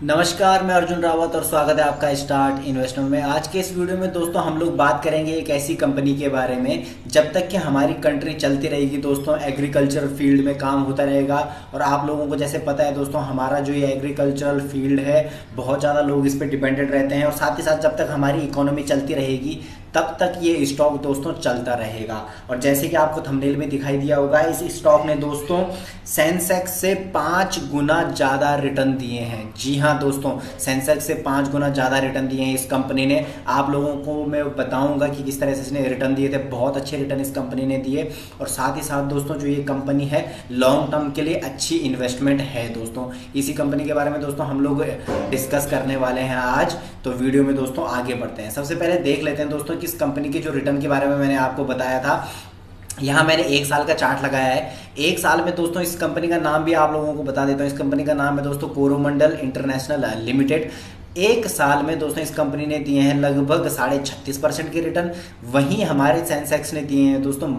नमस्कार, मैं अर्जुन रावत और स्वागत है आपका स्टार्ट इन्वेस्टमेंट में। आज के इस वीडियो में दोस्तों हम लोग बात करेंगे एक ऐसी कंपनी के बारे में जब तक कि हमारी कंट्री चलती रहेगी दोस्तों, एग्रीकल्चर फील्ड में काम होता रहेगा। और आप लोगों को जैसे पता है दोस्तों, हमारा जो ये एग्रीकल्चरल फील्ड है बहुत ज़्यादा लोग इस पर डिपेंडेंट रहते हैं। और साथ ही साथ जब तक हमारी इकोनॉमी चलती रहेगी तब तक ये स्टॉक दोस्तों चलता रहेगा। और जैसे कि आपको थंबनेल में दिखाई दिया होगा, इस स्टॉक ने दोस्तों सेंसेक्स से 5 गुना ज़्यादा रिटर्न दिए हैं। जी हाँ दोस्तों, सेंसेक्स से 5 गुना ज़्यादा रिटर्न दिए हैं इस कंपनी ने। आप लोगों को मैं बताऊंगा कि किस तरह से इसने रिटर्न दिए थे। बहुत अच्छे रिटर्न इस कंपनी ने दिए। और साथ ही साथ दोस्तों जो ये कंपनी है लॉन्ग टर्म के लिए अच्छी इन्वेस्टमेंट है दोस्तों। इसी कंपनी के बारे में दोस्तों हम लोग डिस्कस करने वाले हैं आज। तो वीडियो में दोस्तों आगे बढ़ते हैं। सबसे पहले देख लेते हैं दोस्तों किस कंपनी के जो रिटर्न के बारे में मैंने आपको बताया था। यहाँ मैंने 1 साल का चार्ट लगाया है। 1 साल में दोस्तों इस कंपनी का नाम भी आप लोगों को बता देता हूँ। इस कंपनी का नाम है दोस्तों कोरोमंडल इंटरनेशनल लिमिटेड। 1 साल में दोस्तों इस कंपनी ने दिए हैं लगभग 36.5% के रिटर्न। वहीं हमारे सेंसेक्स ने दिए हैं दोस्तों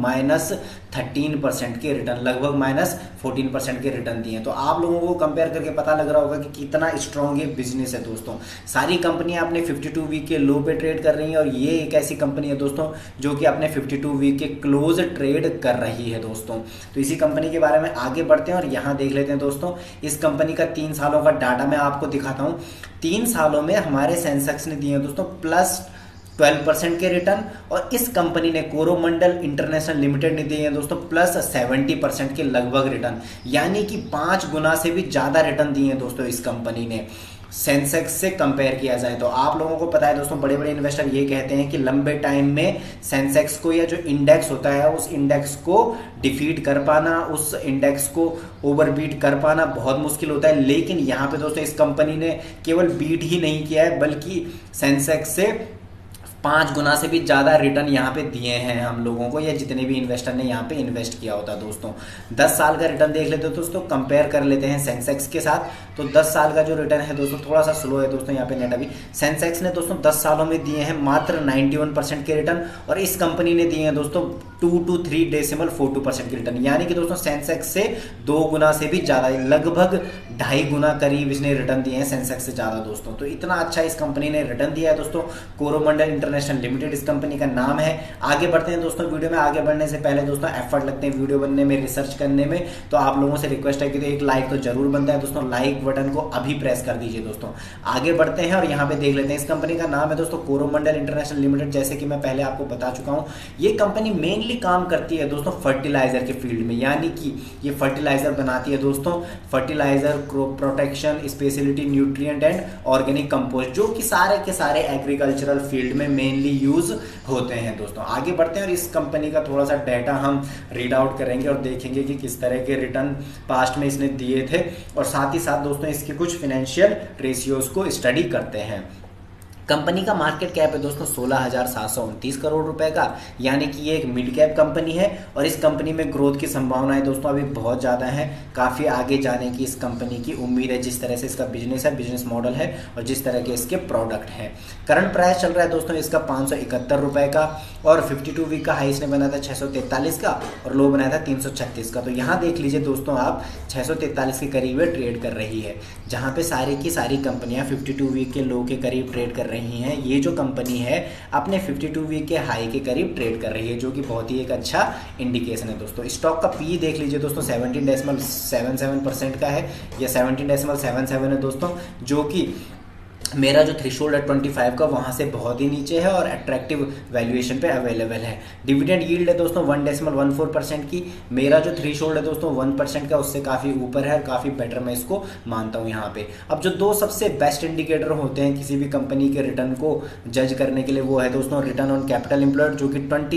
-13% के रिटर्न, लगभग -14% के रिटर्न दिए हैं। तो आप लोगों को कंपेयर करके पता लग रहा होगा कि कितना स्ट्रॉन्ग ये बिजनेस है दोस्तों। सारी कंपनियां अपने 52 वीक के लो पे ट्रेड कर रही हैं और ये एक ऐसी कंपनी है दोस्तों जो कि अपने 52 वीक के क्लोज ट्रेड कर रही है दोस्तों। तो इसी कंपनी के बारे में आगे बढ़ते हैं और यहाँ देख लेते हैं दोस्तों इस कंपनी का 3 सालों का डाटा मैं आपको दिखाता हूँ। 3 सालों में हमारे सेंसेक्स ने दिए हैं दोस्तों +12% के रिटर्न। और इस कंपनी ने कोरोमंडल इंटरनेशनल लिमिटेड ने दिए हैं दोस्तों +70% के लगभग रिटर्न, यानी कि 5 गुना से भी ज्यादा रिटर्न दिए हैं दोस्तों इस कंपनी ने सेंसेक्स से कंपेयर किया जाए तो। आप लोगों को पता है दोस्तों, बड़े बड़े इन्वेस्टर ये कहते हैं कि लंबे टाइम में सेंसेक्स को या जो इंडेक्स होता है उस इंडेक्स को डिफीट कर पाना, उस इंडेक्स को ओवरबीट कर पाना बहुत मुश्किल होता है। लेकिन यहाँ पे दोस्तों इस कंपनी ने केवल बीट ही नहीं किया है बल्कि सेंसेक्स से 5 गुना से भी ज्यादा रिटर्न यहाँ पे दिए हैं हम लोगों को, या जितने भी इन्वेस्टर ने यहाँ पे इन्वेस्ट किया होता दोस्तों। 10 साल का रिटर्न देख लेते हो दोस्तों, कंपेयर कर लेते हैं सेंसेक्स के साथ। तो 10 साल का जो रिटर्न है दोस्तों थोड़ा सा स्लो है दोस्तों यहाँ पे नेट अभी। सेंसेक्स ने दोस्तों 10 सालों में दिए हैं मात्र 91% के रिटर्न और इस कंपनी ने दिए हैं दोस्तों 2 to 3.42% के रिटर्न, यानी कि दोस्तों सेंसेक्स से 2 गुना से भी ज्यादा, लगभग 2.5 गुना करीब इसने रिटर्न दिए हैं सेंसेक्स से ज्यादा दोस्तों। तो इतना अच्छा इस कंपनी ने रिटर्न दिया है दोस्तों। कोरोमंडल इंटरनेशनल लिमिटेड इस कंपनी का नाम है। आगे बढ़ते हैं दोस्तों। वीडियो में आगे बढ़ने से पहले दोस्तों एफर्ट लगते हैं वीडियो बनने में, रिसर्च करने में। तो आप लोगों से रिक्वेस्ट है कि तो एक लाइक तो जरूर बनता है दोस्तों, लाइक बटन को अभी प्रेस कर दीजिए दोस्तों। आगे बढ़ते हैं और यहाँ पे देख लेते हैं इस कंपनी का नाम है दोस्तों कोरोमंडल इंटरनेशनल लिमिटेड। जैसे कि मैं पहले आपको बता चुका हूँ, ये कंपनी मेनली काम करती है दोस्तों फर्टिलाइजर के फील्ड में, यानी कि ये फर्टिलाइजर बनाती है दोस्तों, fertiliser, crop protection, speciality nutrient and organic compost, जो कि सारे के सारे एग्रीकल्चरल फील्ड में मेनली यूज होते हैं दोस्तों। आगे बढ़ते हैं और इस कंपनी का थोड़ा सा डाटा हम रीड आउट करेंगे और देखेंगे कि किस तरह के रिटर्न पास्ट में इसने दिए थे। और साथ ही साथ दोस्तों इसके कुछ फाइनेंशियल रेशियोज को स्टडी करते हैं। कंपनी का मार्केट कैप है दोस्तों 16,729 करोड़ रुपए का, यानी कि ये एक मिड कैप कंपनी है। और इस कंपनी में ग्रोथ की संभावनाएं दोस्तों अभी बहुत ज़्यादा है, काफ़ी आगे जाने की इस कंपनी की उम्मीद है, जिस तरह से इसका बिजनेस है, बिजनेस मॉडल है और जिस तरह के इसके प्रोडक्ट हैं। करंट प्राइस चल रहा है दोस्तों इसका 571 रुपए का और 52 वीक का हाई इसने बनाया था 643 का और लो बनाया था 336 का। तो यहाँ देख लीजिए दोस्तों आप 643 के करीब ट्रेड कर रही है, जहाँ पे सारी की सारी कंपनियाँ 52 वीक के लो के करीब ट्रेड कर रही हैं। ये जो कंपनी है अपने 52 वीक के हाई के करीब ट्रेड कर रही है, जो कि बहुत ही एक अच्छा इंडिकेशन है दोस्तों। स्टॉक का पी देख लीजिए दोस्तों 17.77% का है या 17.77 है दोस्तों, जो कि मेरा जो थ्रेशोल्ड है 25 का वहाँ से बहुत ही नीचे है और अट्रैक्टिव वैल्यूएशन पे अवेलेबल है। डिविडेंड यील्ड है दोस्तों 1.14% की। मेरा जो थ्रेशोल्ड है दोस्तों 1% का, उससे काफ़ी ऊपर है और काफ़ी बेटर मैं इसको मानता हूँ यहाँ पे। अब जो 2 सबसे बेस्ट इंडिकेटर होते हैं किसी भी कंपनी के रिटर्न को जज करने के लिए, वो है दोस्तों रिटर्न ऑन कैपिटल एम्प्लॉयड जो कि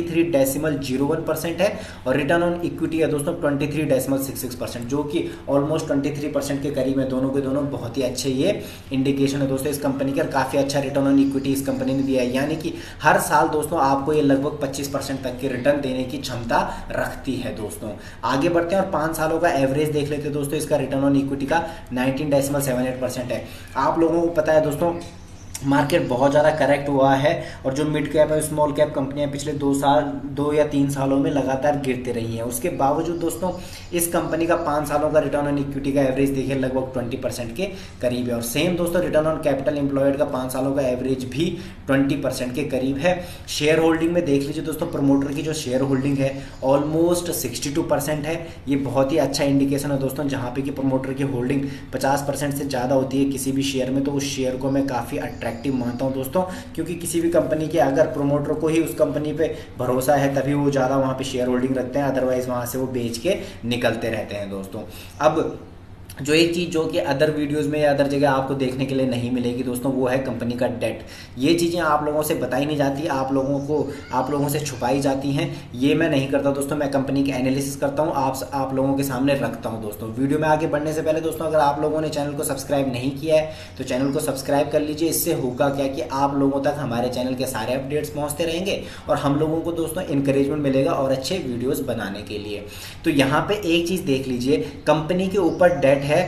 23.01% है और रिटर्न ऑन इक्विटी है दोस्तों 23.66%, जो कि ऑलमोस्ट 23% के करीब है। दोनों के दोनों बहुत ही अच्छे ये इंडिकेशन है दोस्तों कंपनी का। काफी अच्छा रिटर्न ऑन इक्विटी इस कंपनी ने दिया है, यानी कि हर साल दोस्तों आपको ये लगभग 25% तक के रिटर्न देने की क्षमता रखती है दोस्तों। आगे बढ़ते हैं और 5 सालों का एवरेज देख लेते हैं दोस्तों। इसका रिटर्न ऑन इक्विटी का 19.78% है। आप लोगों को पता है दोस्तों मार्केट बहुत ज़्यादा करेक्ट हुआ है और जो मिड कैप और स्मॉल कैप कंपनियां पिछले 2 या 3 सालों में लगातार गिरते रही हैं। उसके बावजूद दोस्तों इस कंपनी का 5 सालों का रिटर्न ऑन इक्विटी का एवरेज देखिए लगभग 20% के करीब है। और सेम दोस्तों रिटर्न ऑन कैपिटल एम्प्लॉयड का 5 सालों का एवरेज भी 20% के करीब है। शेयर होल्डिंग में देख लीजिए दोस्तों, प्रमोटर की जो शेयर होल्डिंग है ऑलमोस्ट 62% है। ये बहुत ही अच्छा इंडिकेशन है दोस्तों, जहाँ पे कि प्रमोटर की होल्डिंग 50% से ज़्यादा होती है किसी भी शेयर में, तो उस शेयर को मैं काफ़ी अट्रैक्टिव मानता हूं दोस्तों। क्योंकि किसी भी कंपनी के अगर प्रोमोटर को ही उस कंपनी पे भरोसा है तभी वो ज़्यादा वहाँ पे शेयर होल्डिंग रखते हैं, अदरवाइज वहाँ से वो बेच के निकलते रहते हैं दोस्तों। अब जो एक चीज़ जो कि अदर वीडियोस में या अदर जगह आपको देखने के लिए नहीं मिलेगी दोस्तों, वो है कंपनी का डेट। ये चीज़ें आप लोगों से बताई नहीं जाती, आप लोगों से छुपाई जाती हैं। ये मैं नहीं करता दोस्तों, मैं कंपनी के एनालिसिस करता हूँ, आप लोगों के सामने रखता हूँ दोस्तों। वीडियो में आगे बढ़ने से पहले दोस्तों, अगर आप लोगों ने चैनल को सब्सक्राइब नहीं किया है तो चैनल को सब्सक्राइब कर लीजिए। इससे होगा क्या कि आप लोगों तक हमारे चैनल के सारे अपडेट्स पहुँचते रहेंगे और हम लोगों को दोस्तों इंकरेजमेंट मिलेगा और अच्छे वीडियोज़ बनाने के लिए। तो यहाँ पे एक चीज़ देख लीजिए, कंपनी के ऊपर डेट है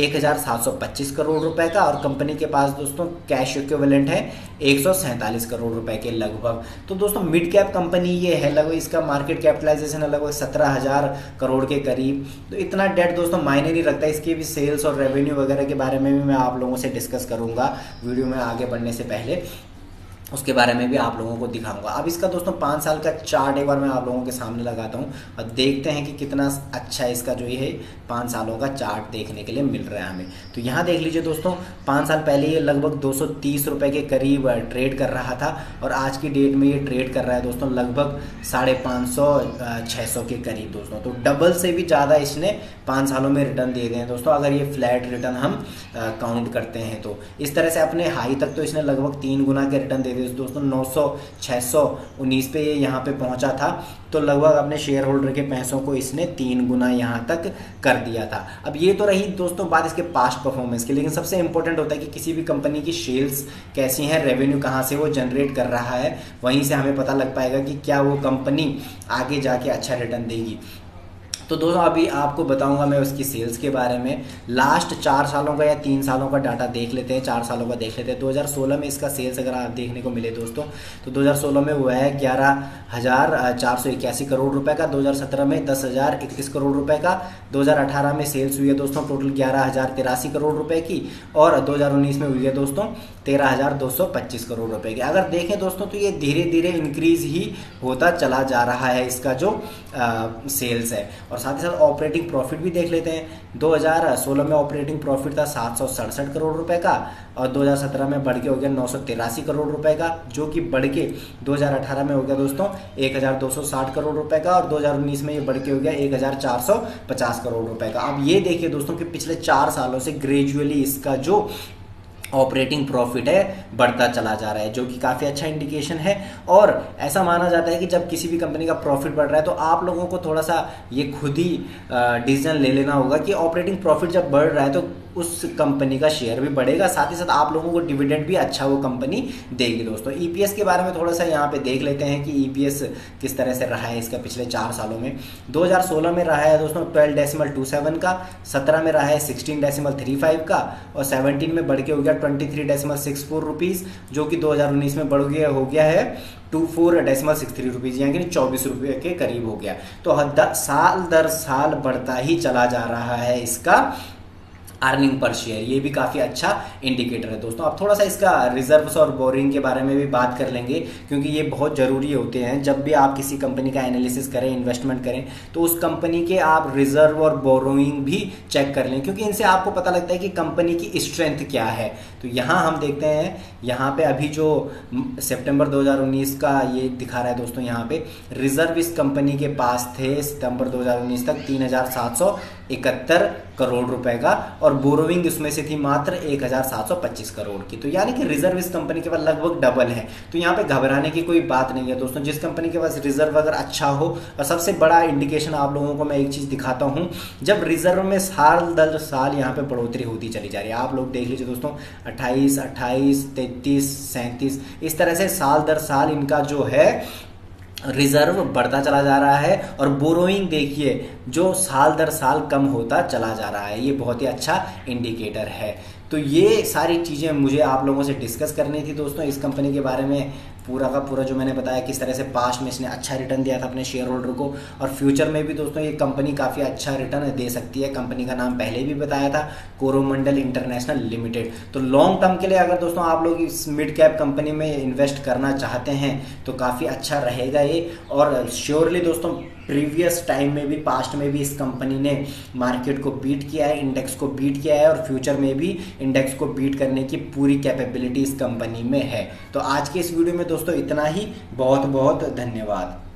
1725 करोड़ रुपए का और कंपनी के पास दोस्तों कैश इक्विवेलेंट है 147 करोड़ रुपए के लगभग। तो दोस्तों मिड कैप कंपनी ये है, लगभग इसका मार्केट कैपिटलाइजेशन है लगभग 17,000 करोड़ के करीब। तो इतना डेट दोस्तों मायने नहीं रखता। इसके भी सेल्स और रेवेन्यू वगैरह के बारे में भी मैं आप लोगों से डिस्कस करूंगा वीडियो में आगे बढ़ने से पहले, उसके बारे में भी आप लोगों को दिखाऊंगा। अब इसका दोस्तों 5 साल का चार्ट एक बार मैं आप लोगों के सामने लगाता हूं और देखते हैं कि कितना अच्छा इसका जो ये 5 सालों का चार्ट देखने के लिए मिल रहा है हमें। तो यहाँ देख लीजिए दोस्तों, 5 साल पहले ये लगभग 230 रुपए के करीब ट्रेड कर रहा था और आज की डेट में ये ट्रेड कर रहा है दोस्तों लगभग 550-600 के करीब दोस्तों। तो डबल से भी ज़्यादा इसने 5 सालों में रिटर्न दे दिए हैं दोस्तों, अगर ये फ्लैट रिटर्न हम काउंट करते हैं तो। इस तरह से अपने हाई तक तो इसने लगभग 3 गुना के रिटर्न दे दिए दोस्तों। 900-619 पे ये यहाँ पे पहुंचा था, तो लगभग अपने शेयर होल्डर के पैसों को इसने 3 गुना यहाँ तक कर दिया था। अब ये तो रही दोस्तों बात इसके पास्ट परफॉर्मेंस की, लेकिन सबसे इंपॉर्टेंट होता है कि किसी भी कंपनी की सेल्स कैसी है, रेवेन्यू कहाँ से वो जनरेट कर रहा है, वहीं से हमें पता लग पाएगा कि क्या वो कंपनी आगे जाके अच्छा रिटर्न देगी। तो दोस्तों अभी आपको बताऊंगा मैं उसकी सेल्स के बारे में। लास्ट 4 सालों का या 3 सालों का डाटा देख लेते हैं, 4 सालों का देख लेते हैं। 2016 में इसका सेल्स अगर आप देखने को मिले दोस्तों, तो 2016 में हुआ है 11,481 करोड़ रुपए का, 2017 में 10,031 करोड़ रुपए का, 2018 में सेल्स हुई है दोस्तों टोटल 11,083 करोड़ रुपए की और 2019 में हुई है दोस्तों 13,225 करोड़ रुपए की। अगर देखें दोस्तों तो ये धीरे धीरे इंक्रीज ही होता चला जा रहा है इसका जो सेल्स है। और साथ ही साथ ऑपरेटिंग प्रॉफिट भी देख लेते हैं। 2016 में ऑपरेटिंग प्रॉफिट था 767 करोड़ रुपए का और 2017 में बढ़ के हो गया 983 करोड़ रुपए का, जो कि बढ़ के 2018 में हो गया दोस्तों 1,260 करोड़ रुपए का और 2019 में ये बढ़ के हो गया 1,450 करोड़ रुपए का। अब ये देखिए दोस्तों कि पिछले 4 सालों से ग्रेजुअली इसका जो ऑपरेटिंग प्रॉफिट है बढ़ता चला जा रहा है, जो कि काफ़ी अच्छा इंडिकेशन है। और ऐसा माना जाता है कि जब किसी भी कंपनी का प्रॉफिट बढ़ रहा है तो आप लोगों को थोड़ा सा ये खुद ही डिसीजन ले लेना होगा कि ऑपरेटिंग प्रॉफिट जब बढ़ रहा है तो उस कंपनी का शेयर भी बढ़ेगा, साथ ही साथ आप लोगों को डिविडेंड भी अच्छा वो कंपनी देगी दोस्तों। ईपीएस के बारे में थोड़ा सा यहाँ पे देख लेते हैं कि ईपीएस किस तरह से रहा है इसका पिछले 4 सालों में। 2016 में रहा है दोस्तों 12.27 का, 17 में रहा है 16.35 का और 17 में बढ़ के हो गया 23.64 रुपीज़, जो कि 2019 में बढ़ गया हो गया है 24.63 रुपीज़, यानी कि 24 रुपये के करीब हो गया। तो साल दर साल बढ़ता ही चला जा रहा है इसका अर्निंग पर शेयर, ये भी काफ़ी अच्छा इंडिकेटर है दोस्तों। अब थोड़ा सा इसका रिजर्व्स और बोरिंग के बारे में भी बात कर लेंगे, क्योंकि ये बहुत ज़रूरी होते हैं। जब भी आप किसी कंपनी का एनालिसिस करें, इन्वेस्टमेंट करें, तो उस कंपनी के आप रिजर्व और बोरोइंग भी चेक कर लें, क्योंकि इनसे आपको पता लगता है कि कंपनी की स्ट्रेंथ क्या है। तो यहाँ हम देखते हैं, यहाँ पे अभी जो सितंबर 2019 का ये दिखा रहा है दोस्तों, यहाँ पे रिजर्व इस कंपनी के पास थे सितंबर 2019 तक 3,771 करोड़ रुपए का और बोरोइंग उसमें से थी मात्र 1,725 करोड़ की। तो यानी कि रिजर्व इस कंपनी के पास लगभग डबल है। तो यहाँ पे घबराने की कोई बात नहीं है दोस्तों। जिस कंपनी के पास रिजर्व अगर अच्छा हो, और सबसे बड़ा इंडिकेशन आप लोगों को मैं एक चीज़ दिखाता हूँ, जब रिजर्व में साल दर साल यहाँ पे बढ़ोतरी होती चली जा रही है। आप लोग देख लीजिए दोस्तों 28, 28, 33, 37, इस तरह से साल दर साल इनका जो है रिजर्व बढ़ता चला जा रहा है और बोरोइंग देखिए जो साल दर साल कम होता चला जा रहा है। ये बहुत ही अच्छा इंडिकेटर है। तो ये सारी चीज़ें मुझे आप लोगों से डिस्कस करनी थी दोस्तों, इस कंपनी के बारे में पूरा का पूरा जो मैंने बताया किस तरह से पास्ट में इसने अच्छा रिटर्न दिया था अपने शेयर होल्डर को, और फ्यूचर में भी दोस्तों ये कंपनी काफ़ी अच्छा रिटर्न दे सकती है। कंपनी का नाम पहले भी बताया था, कोरोमंडल इंटरनेशनल लिमिटेड। तो लॉन्ग टर्म के लिए अगर दोस्तों आप लोग इस मिड कैप कंपनी में इन्वेस्ट करना चाहते हैं तो काफ़ी अच्छा रहेगा ये। और श्योरली दोस्तों प्रीवियस टाइम में भी, पास्ट में भी इस कंपनी ने मार्केट को बीट किया है, इंडेक्स को बीट किया है, और फ्यूचर में भी इंडेक्स को बीट करने की पूरी कैपेबिलिटी इस कंपनी में है। तो आज के इस वीडियो में दोस्तों इतना ही। बहुत बहुत धन्यवाद।